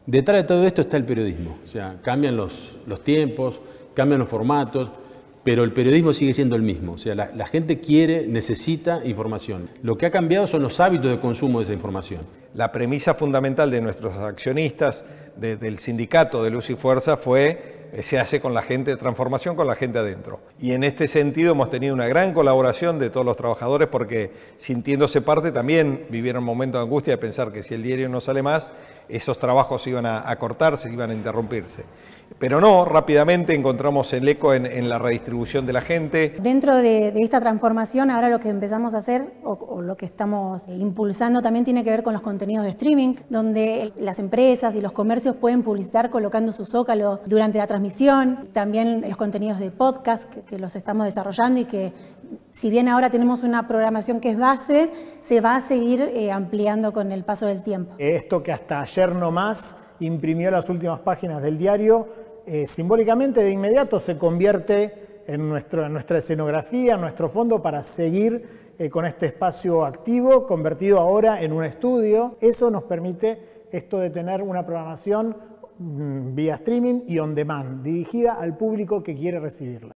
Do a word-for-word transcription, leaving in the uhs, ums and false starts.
Detrás de todo esto está el periodismo. O sea, cambian los, los tiempos, cambian los formatos, pero el periodismo sigue siendo el mismo. O sea, la, la gente quiere, necesita información. Lo que ha cambiado son los hábitos de consumo de esa información. La premisa fundamental de nuestros accionistas, de, del sindicato de Luz y Fuerza, fue se hace con la gente, transformación con la gente adentro. Y en este sentido hemos tenido una gran colaboración de todos los trabajadores porque, sintiéndose parte, también vivieron momentos de angustia de pensar que si el diario no sale más, esos trabajos iban a, a cortarse, iban a interrumpirse. Pero no, rápidamente encontramos el eco en, en la redistribución de la gente. Dentro de, de esta transformación, ahora lo que empezamos a hacer, o, o lo que estamos impulsando también tiene que ver con los contenidos de streaming, donde las empresas y los comercios pueden publicitar colocando su zócalo durante la transmisión. También los contenidos de podcast, que, que los estamos desarrollando y que, si bien ahora tenemos una programación que es base, se va a seguir eh, ampliando con el paso del tiempo. Esto que hasta ayer nomás imprimió las últimas páginas del diario, eh, simbólicamente de inmediato se convierte en, nuestro, en nuestra escenografía, en nuestro fondo para seguir eh, con este espacio activo, convertido ahora en un estudio. Eso nos permite esto de tener una programación mmm, vía streaming y on demand, dirigida al público que quiere recibirla.